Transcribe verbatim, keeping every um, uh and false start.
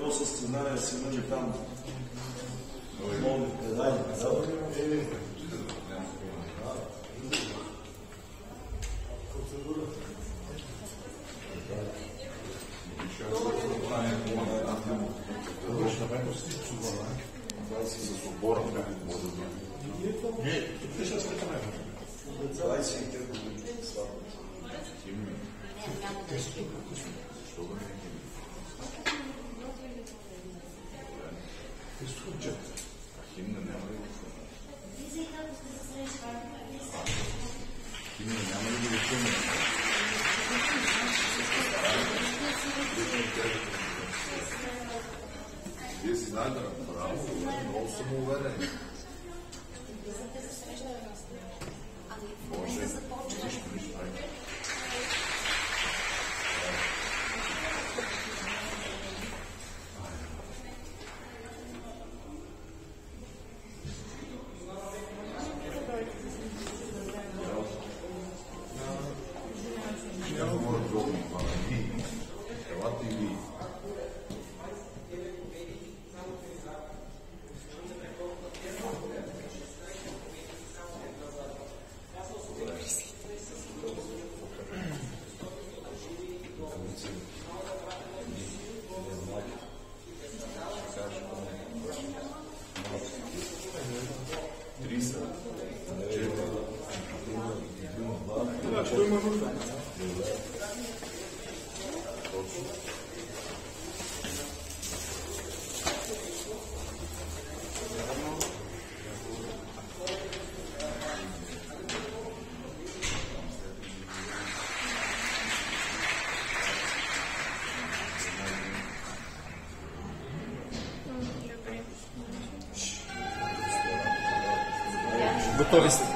to състезание се мъже там. Много предания. Това си с обора, как не може да бъде. Не, тук ще се камера. двайсет и три години. Химни. Те са тук. Защо да не е химни? Те са тук. А химна няма ли да са? Химна няма ли да са? Вие си знаете, браво, много съм уверен. Може, виж, виж, айде. Няма мора друго, елате и вие. Готови сте.